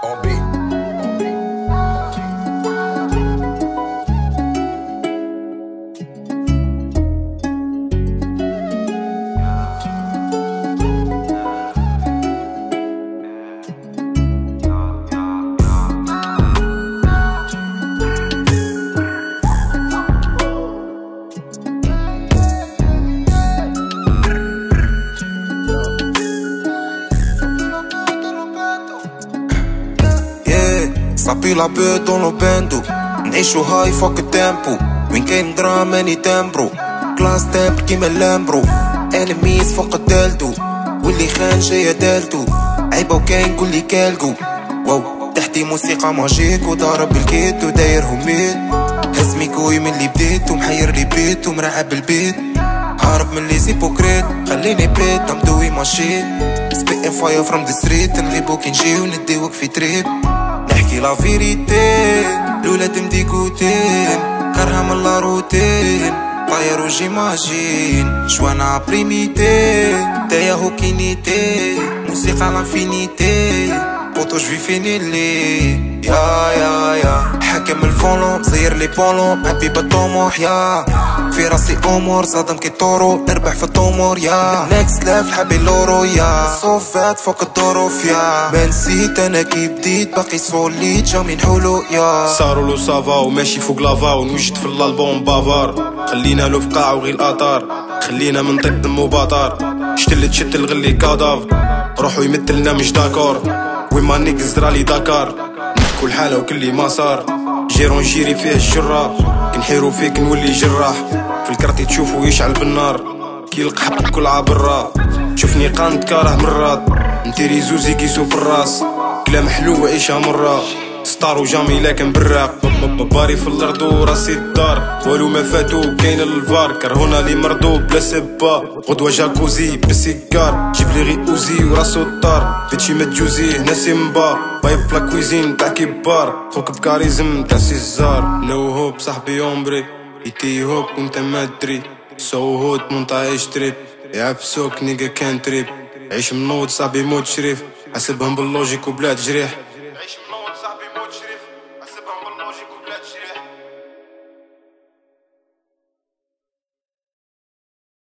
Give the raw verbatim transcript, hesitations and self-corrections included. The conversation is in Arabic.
on beat. صافي لابيض دون لو باندو نعيشو هاي فوق التيمبو وين كاين درام اني تامبرو كلاس تامبر كيما اللامبرو انميز فوق الدالدو واللي خان جاية دالتو عيبة وكاين قولي كالقو واو تحتي موسيقى ماجيك وضارب الكيت وداير هميت هز ميكوي من اللي بديت ومحير لي بيت ومرعب البيت هارب من لي زيبوكريت خليني بيت I'm doing my shit spitting fire from the street نغيبو كي نجي ونديوك في تريب نحكي لا فيريتي الولاد مديكوتين كرها من لا روتين طاير وجيماجين شوانا بريميتي تايا هوكينيتي موسيقى لانفينيتي بوطو جفي فينيلي يا يا يا حكم الفولو زير لي بولو هابي بالطموح يا في راسي امور صادم كي طورو نربح في الطمور يا نكست لاف حبي لورو يا صوفات فوق الظروف يا ما نسيت انا كي بديت باقي سوليت جامي نحولو يا صاروا لو سافا وماشي فوق لافا ونوجد في الالبوم بافار خلينا له في قاع وغير الاطار خلينا منطق دم وبطار شتلت شت الغلي كاداف روحو يمثلنا مش داكور وين ما نيكز درالي داكار نحكو الحالة وكلي ما صار جيرون جيري فيه الجرة كنحيرو فيك نولي جراح في الكرتي تشوفو يشعل بالنار كي القحط كل عبرة شوفني قاند كاره مرات نتيري زوزي كيسو في الراس كلام حلو وعيشها مرة ستار وجامي لكن براق باري في الارض وراسي الدار والو ما فاتو كاين الفار كرهونا لي مرضو بلا سبا غدوة جاكوزي بالسيجار جيب لي غي اوزي وراسو الدار بيتشي متجوزي هنا سيمبا بايب فلا كويزين تاع كبار خوك بكاريزم تاع سيزار نو هوب صاحبي اومبري ايتي هوب وانت ما تدري سو هوت مونتا تريب يعفسوك نيجا كان تريب عيش منوض صاحبي موت شريف حسبهم باللوجيك وبلا تجريح